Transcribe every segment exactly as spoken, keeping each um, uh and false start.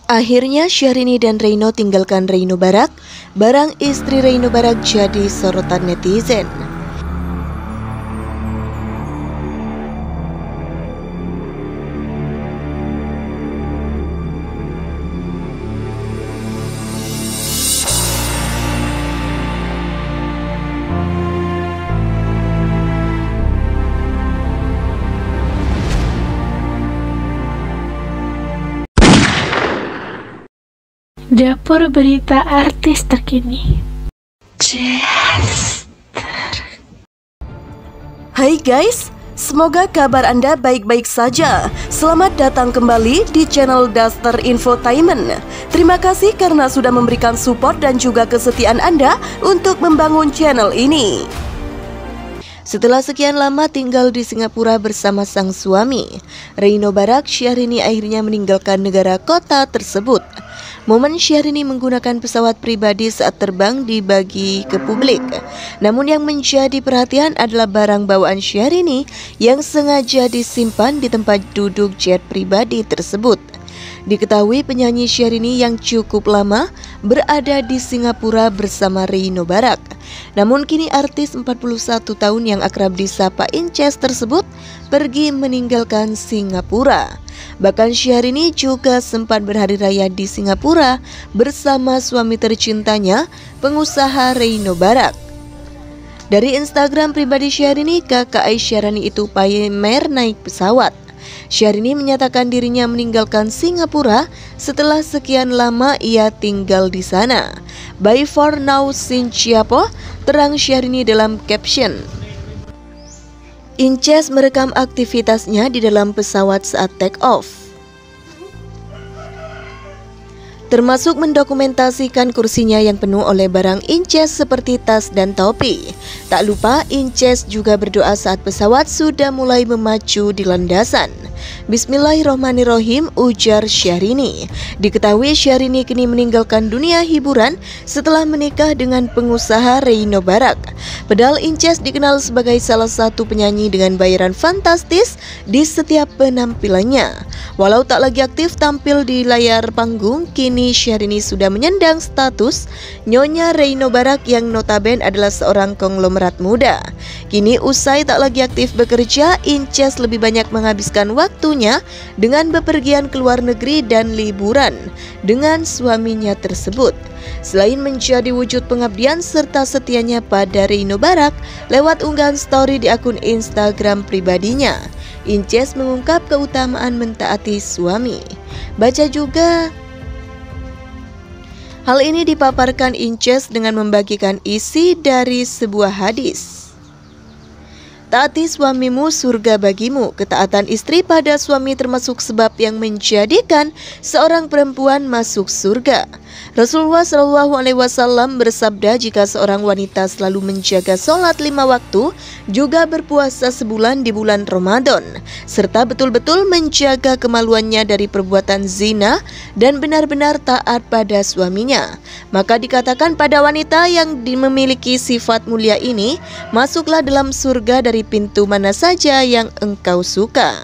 Akhirnya Syahrini dan Reino tinggalkan Reino Barak. Barang istri Reino Barak jadi sorotan netizen. Dapur berita artis terkini. Hai guys, semoga kabar Anda baik-baik saja. Selamat datang kembali di channel Daster Infotainment. Terima kasih karena sudah memberikan support dan juga kesetiaan Anda untuk membangun channel ini. Setelah sekian lama tinggal di Singapura bersama sang suami, Reino Barak, Syahrini akhirnya meninggalkan negara kota tersebut. Momen Syahrini menggunakan pesawat pribadi saat terbang dibagi ke publik. Namun yang menjadi perhatian adalah barang bawaan Syahrini yang sengaja disimpan di tempat duduk jet pribadi tersebut. Diketahui penyanyi Syahrini yang cukup lama berada di Singapura bersama Reino Barak. Namun kini artis empat puluh satu tahun yang akrab disapa Inces tersebut pergi meninggalkan Singapura. Bahkan Syahrini juga sempat berhari raya di Singapura bersama suami tercintanya, pengusaha Reino Barak. Dari Instagram pribadi Syahrini, kakak Aisyarani itu pamer naik pesawat. Syahrini menyatakan dirinya meninggalkan Singapura setelah sekian lama ia tinggal di sana. Bye for now Sin Ciapo, terang Syahrini dalam caption. Inces merekam aktivitasnya di dalam pesawat saat take off, termasuk mendokumentasikan kursinya yang penuh oleh barang Inces seperti tas dan topi. Tak lupa Inces juga berdoa saat pesawat sudah mulai memacu di landasan. Bismillahirrohmanirrohim, ujar Syahrini. Diketahui Syahrini kini meninggalkan dunia hiburan setelah menikah dengan pengusaha Reino Barak. Padahal Inces dikenal sebagai salah satu penyanyi dengan bayaran fantastis di setiap penampilannya. Walau tak lagi aktif tampil di layar panggung, kini Syahrini sudah menyandang status Nyonya Reino Barak yang notabene adalah seorang konglomerat muda. Kini usai tak lagi aktif bekerja, Inces lebih banyak menghabiskan waktunya dengan bepergian ke luar negeri dan liburan dengan suaminya tersebut. Selain menjadi wujud pengabdian serta setianya pada Reino Barak lewat unggahan story di akun Instagram pribadinya, Inces mengungkap keutamaan mentaati suami. Baca juga. Hal ini dipaparkan Inces dengan membagikan isi dari sebuah hadis. Taati suamimu, surga bagimu. Ketaatan istri pada suami termasuk sebab yang menjadikan seorang perempuan masuk surga. Rasulullah shallallahu alaihi wasallam bersabda, jika seorang wanita selalu menjaga sholat lima waktu, juga berpuasa sebulan di bulan Ramadan, serta betul-betul menjaga kemaluannya dari perbuatan zina dan benar-benar taat pada suaminya, maka dikatakan pada wanita yang memiliki sifat mulia ini, masuklah dalam surga dari pintu mana saja yang engkau suka.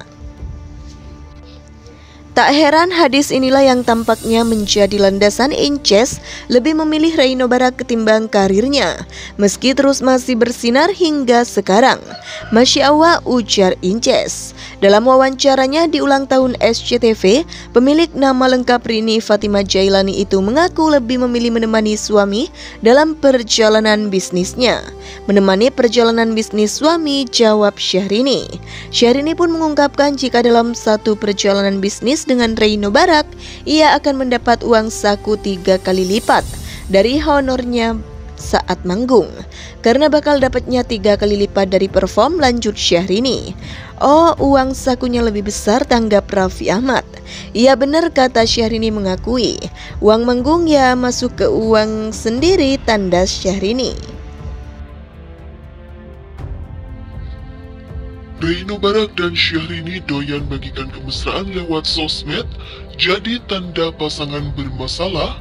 Tak heran hadis inilah yang tampaknya menjadi landasan Inces lebih memilih Reino Barak ketimbang karirnya, meski terus masih bersinar hingga sekarang. Masya Allah, ujar Inces. Dalam wawancaranya di ulang tahun S C T V, pemilik nama lengkap Rini Fatimah Jailani itu mengaku lebih memilih menemani suami dalam perjalanan bisnisnya. Menemani perjalanan bisnis suami, jawab Syahrini. Syahrini pun mengungkapkan jika dalam satu perjalanan bisnis dengan Reino Barak, ia akan mendapat uang saku tiga kali lipat dari honornya saat manggung, karena bakal dapatnya tiga kali lipat dari perform, lanjut Syahrini. Oh, uang sakunya lebih besar, tanggap Raffi Ahmad. Iya benar, kata Syahrini mengakui. Uang manggung ya masuk ke uang sendiri, tanda Syahrini. Reino Barak dan Syahrini doyan bagikan kemesraan lewat sosmed, jadi tanda pasangan bermasalah?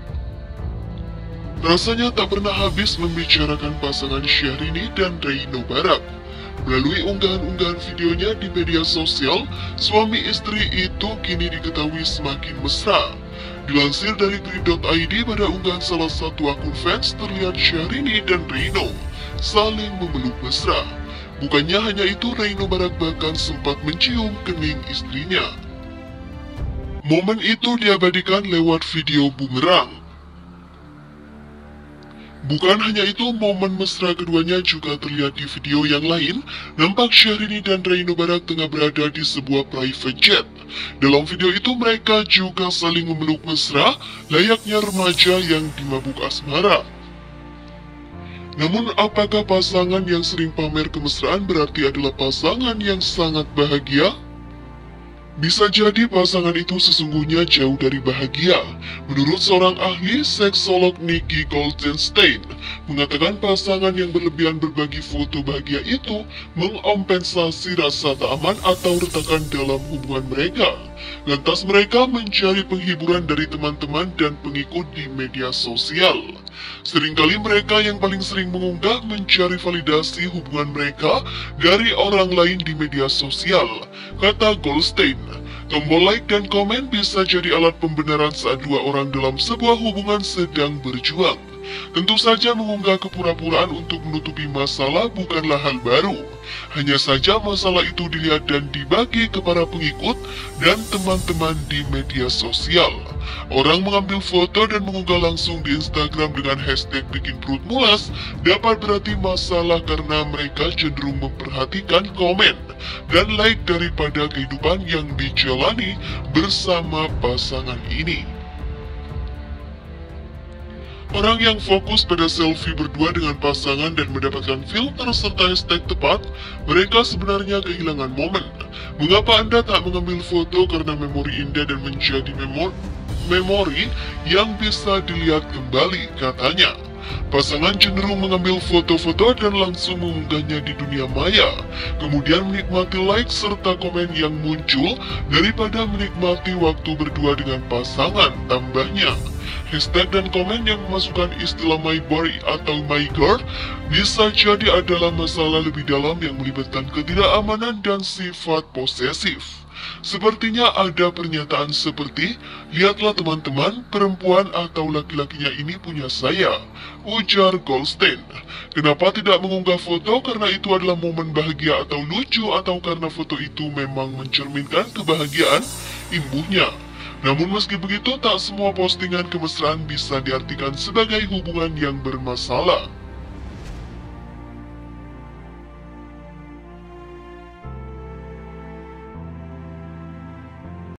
Rasanya tak pernah habis membicarakan pasangan Syahrini dan Reino Barak. Melalui unggahan-unggahan videonya di media sosial, suami istri itu kini diketahui semakin mesra. Dilansir dari grid dot i d, pada unggahan salah satu akun fans terlihat Syahrini dan Reino saling memeluk mesra. Bukannya hanya itu, Reino Barak bahkan sempat mencium kening istrinya. Momen itu diabadikan lewat video bumerang. Bukan hanya itu, momen mesra keduanya juga terlihat di video yang lain. Nampak Syahrini dan Reino Barak tengah berada di sebuah private jet. Dalam video itu mereka juga saling memeluk mesra, layaknya remaja yang dimabuk asmara. Namun apakah pasangan yang sering pamer kemesraan berarti adalah pasangan yang sangat bahagia? Bisa jadi pasangan itu sesungguhnya jauh dari bahagia. Menurut seorang ahli seksolog Nikki Goldenstein, mengatakan pasangan yang berlebihan berbagi foto bahagia itu mengompensasi rasa tak aman atau retakan dalam hubungan mereka. Lantas mereka mencari penghiburan dari teman-teman dan pengikut di media sosial. Seringkali mereka yang paling sering mengunggah mencari validasi hubungan mereka dari orang lain di media sosial, kata Goldstein. Tombol like dan komen bisa jadi alat pembenaran saat dua orang dalam sebuah hubungan sedang berjuang. Tentu saja mengunggah kepura-puraan untuk menutupi masalah bukanlah hal baru. Hanya saja masalah itu dilihat dan dibagi ke para pengikut dan teman-teman di media sosial. Orang mengambil foto dan mengunggah langsung di Instagram dengan hashtag bikin perut mulas dapat berarti masalah karena mereka cenderung memperhatikan komen dan like daripada kehidupan yang dijalani bersama pasangan ini. Orang yang fokus pada selfie berdua dengan pasangan dan mendapatkan filter serta hashtag tepat, mereka sebenarnya kehilangan momen. Mengapa Anda tak mengambil foto karena memori indah dan menjadi memori, memori yang bisa dilihat kembali, katanya. Pasangan cenderung mengambil foto-foto dan langsung mengunggahnya di dunia maya, kemudian menikmati like serta komen yang muncul daripada menikmati waktu berdua dengan pasangan, tambahnya. Hashtag dan komen yang memasukkan istilah my boy atau my girl bisa jadi adalah masalah lebih dalam yang melibatkan ketidakamanan dan sifat posesif. Sepertinya ada pernyataan seperti, lihatlah teman-teman, perempuan atau laki-lakinya ini punya saya, ujar Goldstein. Kenapa tidak mengunggah foto karena itu adalah momen bahagia atau lucu atau karena foto itu memang mencerminkan kebahagiaan, imbuhnya. Namun meski begitu, tak semua postingan kemesraan bisa diartikan sebagai hubungan yang bermasalah.